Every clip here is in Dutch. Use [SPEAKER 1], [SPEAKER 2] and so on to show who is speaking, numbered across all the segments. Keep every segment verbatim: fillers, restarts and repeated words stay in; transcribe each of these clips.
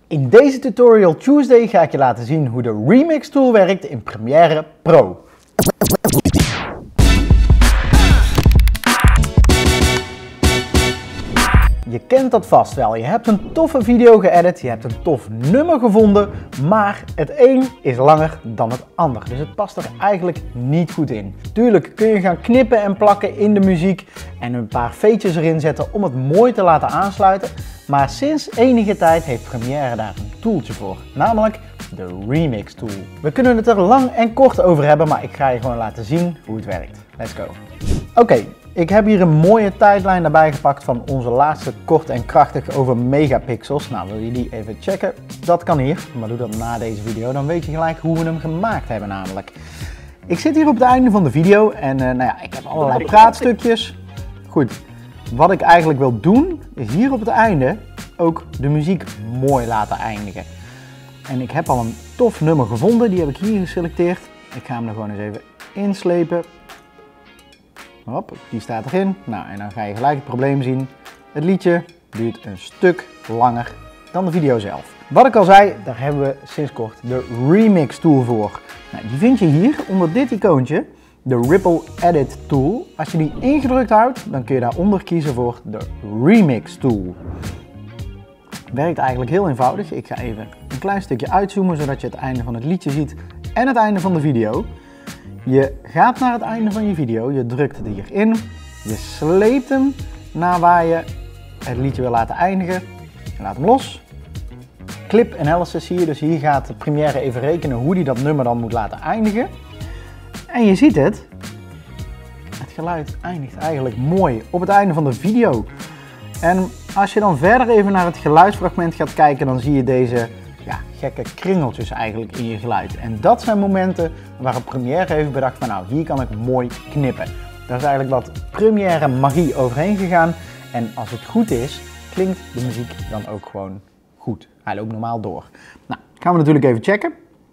[SPEAKER 1] In deze Tutorial Tuesday ga ik je laten zien hoe de Remix Tool werkt in Premiere Pro. Je kent dat vast wel, je hebt een toffe video geëdit, je hebt een tof nummer gevonden, maar het een is langer dan het ander. Dus het past er eigenlijk niet goed in. Tuurlijk kun je gaan knippen en plakken in de muziek en een paar feetjes erin zetten om het mooi te laten aansluiten. Maar sinds enige tijd heeft Premiere daar een tooltje voor, namelijk de Remix Tool. We kunnen het er lang en kort over hebben, maar ik ga je gewoon laten zien hoe het werkt. Let's go. Oké. Okay. Ik heb hier een mooie tijdlijn erbij gepakt van onze laatste kort en krachtig over megapixels. Nou, wil je die even checken? Dat kan hier, maar doe dat na deze video. Dan weet je gelijk hoe we hem gemaakt hebben namelijk. Ik zit hier op het einde van de video en uh, nou ja, ik heb allerlei praatstukjes. Goed, wat ik eigenlijk wil doen is hier op het einde ook de muziek mooi laten eindigen. En ik heb al een tof nummer gevonden, die heb ik hier geselecteerd. Ik ga hem er gewoon eens even inslepen. Hop, die staat erin. Nou, en dan ga je gelijk het probleem zien. Het liedje duurt een stuk langer dan de video zelf. Wat ik al zei, daar hebben we sinds kort de Remix Tool voor. Nou, die vind je hier onder dit icoontje, de Ripple Edit Tool. Als je die ingedrukt houdt, dan kun je daaronder kiezen voor de Remix Tool. Werkt eigenlijk heel eenvoudig. Ik ga even een klein stukje uitzoomen, zodat je het einde van het liedje ziet en het einde van de video. Je gaat naar het einde van je video, je drukt het hierin, je sleept hem naar waar je het liedje wil laten eindigen, je laat hem los. Clip analysis zie je, dus hier gaat Premiere even rekenen hoe die dat nummer dan moet laten eindigen. En je ziet het, het geluid eindigt eigenlijk mooi op het einde van de video. En als je dan verder even naar het geluidsfragment gaat kijken, dan zie je deze ja, gekke kringeltjes eigenlijk in je geluid. En dat zijn momenten waarop Premiere heeft bedacht van nou, hier kan ik mooi knippen. Daar is eigenlijk wat Premiere magie overheen gegaan. En als het goed is, klinkt de muziek dan ook gewoon goed. Hij loopt normaal door. Nou, gaan we natuurlijk even checken.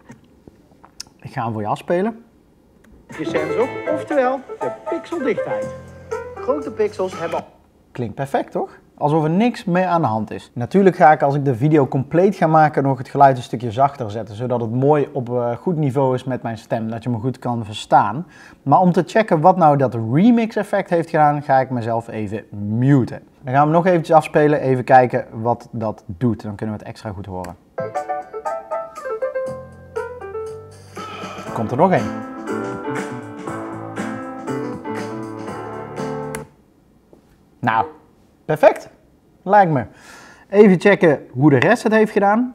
[SPEAKER 1] Ik ga hem voor je afspelen. Je sensor, oftewel de pixeldichtheid. Grote pixels hebben... Klinkt perfect, toch? Alsof er niks mee aan de hand is. Natuurlijk ga ik als ik de video compleet ga maken nog het geluid een stukje zachter zetten. Zodat het mooi op uh, goed niveau is met mijn stem. Dat je me goed kan verstaan. Maar om te checken wat nou dat remix effect heeft gedaan, ga ik mezelf even muten. Dan gaan we nog eventjes afspelen. Even kijken wat dat doet. Dan kunnen we het extra goed horen. Komt er nog één. Nou, perfect, lijkt me. Even checken hoe de rest het heeft gedaan.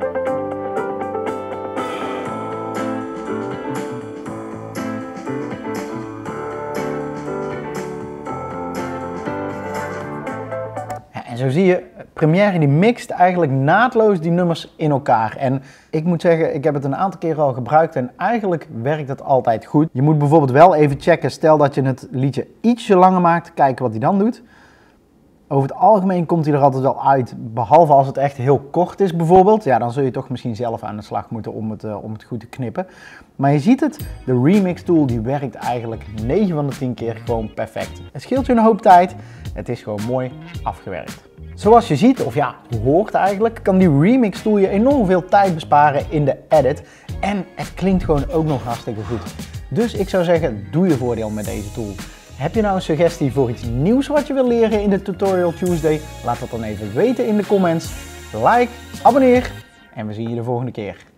[SPEAKER 1] Ja, en zo zie je, Premiere die mixt eigenlijk naadloos die nummers in elkaar. En ik moet zeggen, ik heb het een aantal keer al gebruikt en eigenlijk werkt het altijd goed. Je moet bijvoorbeeld wel even checken, stel dat je het liedje ietsje langer maakt, kijken wat hij dan doet. Over het algemeen komt hij er altijd wel uit, behalve als het echt heel kort is bijvoorbeeld. Ja, dan zul je toch misschien zelf aan de slag moeten om het, uh, om het goed te knippen. Maar je ziet het, de Remix Tool die werkt eigenlijk negen van de tien keer gewoon perfect. Het scheelt je een hoop tijd, het is gewoon mooi afgewerkt. Zoals je ziet, of ja, hoort eigenlijk, kan die Remix Tool je enorm veel tijd besparen in de edit. En het klinkt gewoon ook nog hartstikke goed. Dus ik zou zeggen, doe je voordeel met deze tool. Heb je nou een suggestie voor iets nieuws wat je wil leren in de Tutorial Tuesday? Laat dat dan even weten in de comments. Like, abonneer en we zien je de volgende keer.